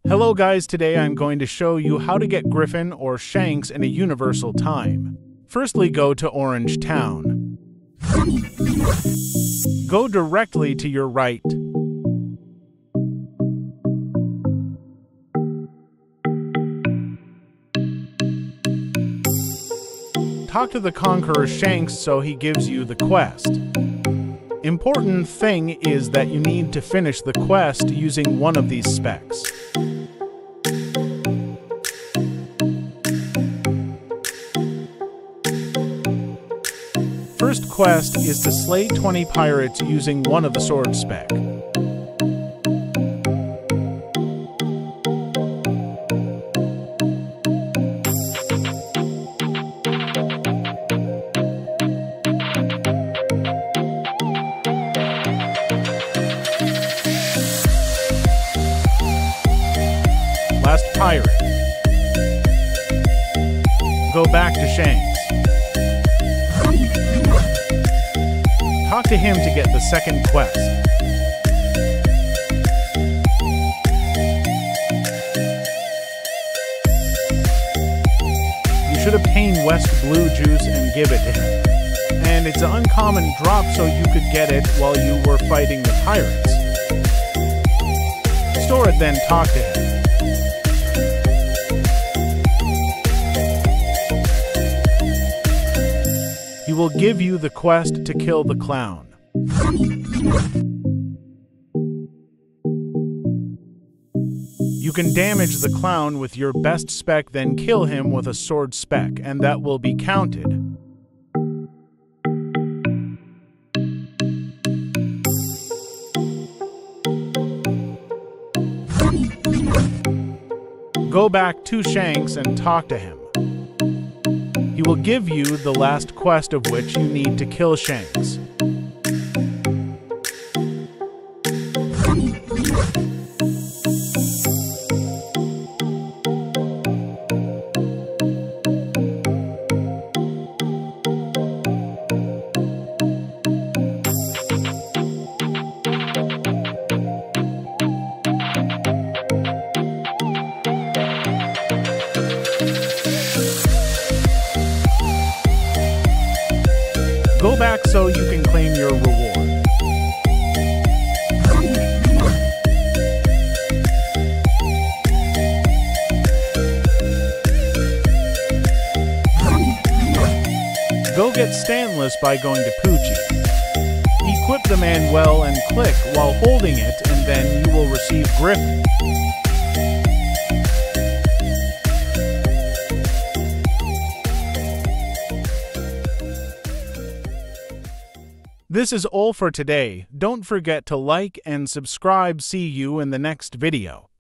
Hello guys, today I'm going to show you how to get Griffin or Shanks in a universal time. Firstly, go to Orange Town. Go directly to your right. Talk to the Conqueror Shanks so he gives you the quest. Important thing is that you need to finish the quest using one of these specs. First quest is to slay 20 pirates using one of the sword spec. Last pirate. Go back to Shanks. Talk to him to get the second quest. You should obtain West Blue Juice and give it to him. And it's an uncommon drop, so you could get it while you were fighting the pirates. Store it, then talk to him. He will give you the quest to kill the clown. You can damage the clown with your best spec, then kill him with a sword spec, and that will be counted. Go back to Shanks and talk to him. He will give you the last quest, of which you need to kill Shanks. Go back so you can claim your reward. Go get Stanless by going to Poochie. Equip the man well and click while holding it, and then you will receive Griffin. This is all for today. Don't forget to like and subscribe. See you in the next video.